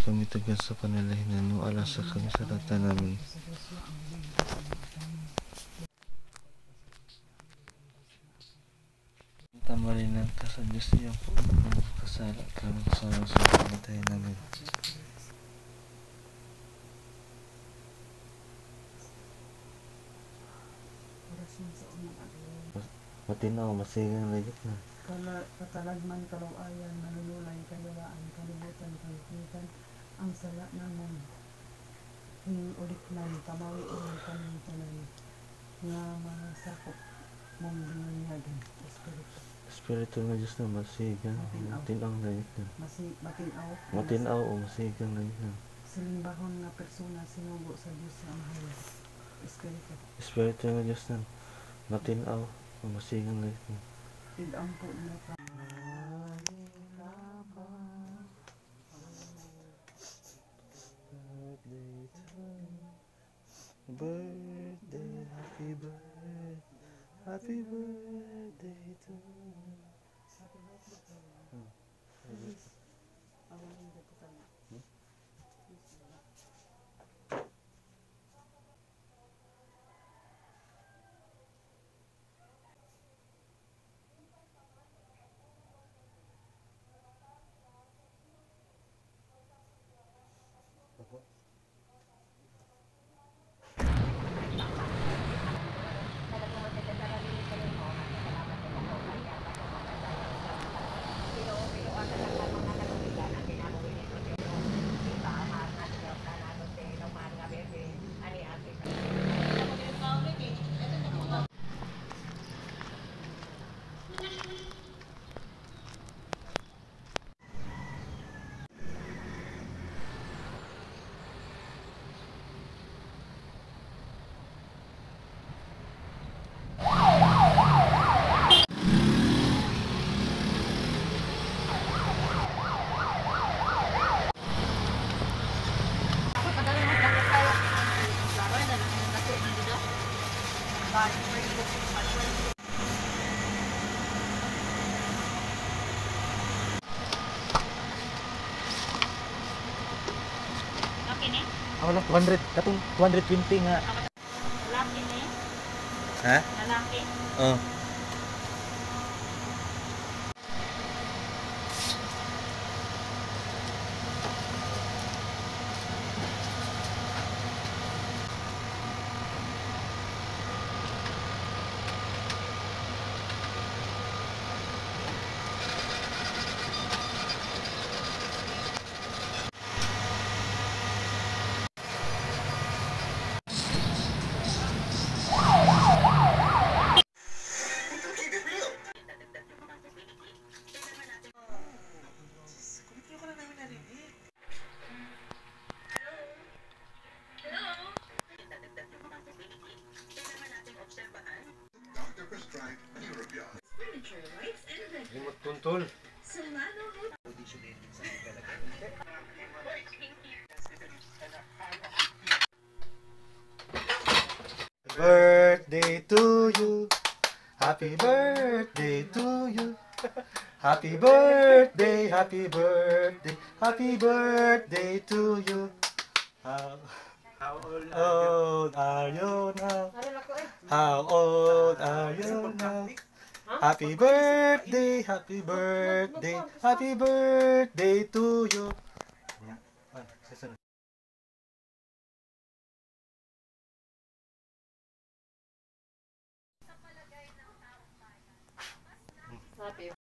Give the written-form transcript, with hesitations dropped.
kami tagal sa panalahinan mo, alasa kami sa rata namin. Tamalinan ka sa Diyos niya po ang kasala kami sa pamatay namin. Matinaw, masigang lagit na. Katalagman, kaluayan, manunulay, kaliwaan, kalibutan, kalibutan, ang sala namon. Uliknan, tamawi ulang kami tanan, nga masakop mong binunyagan, Espiritu. Espiritu na Diyos na masigang, matinaw lagit na. Matinaw o masigang lagit na. Silimbahon nga persona sinugo sa Diyos sa mahal. Espiritu. Espiritu na Diyos na matinaw o masigang lagit na. Idampo na pa. Birthday, happy birthday, happy birthday to you. Wala, 200, katong 220 nga. Lalaki ni? Ha? Lalaki? Oo. Tuntol. Birthday to you. Happy birthday to you. Happy birthday, happy birthday, happy birthday to you. How old are you now? How old are you now? Happy birthday, happy birthday, happy birthday to you.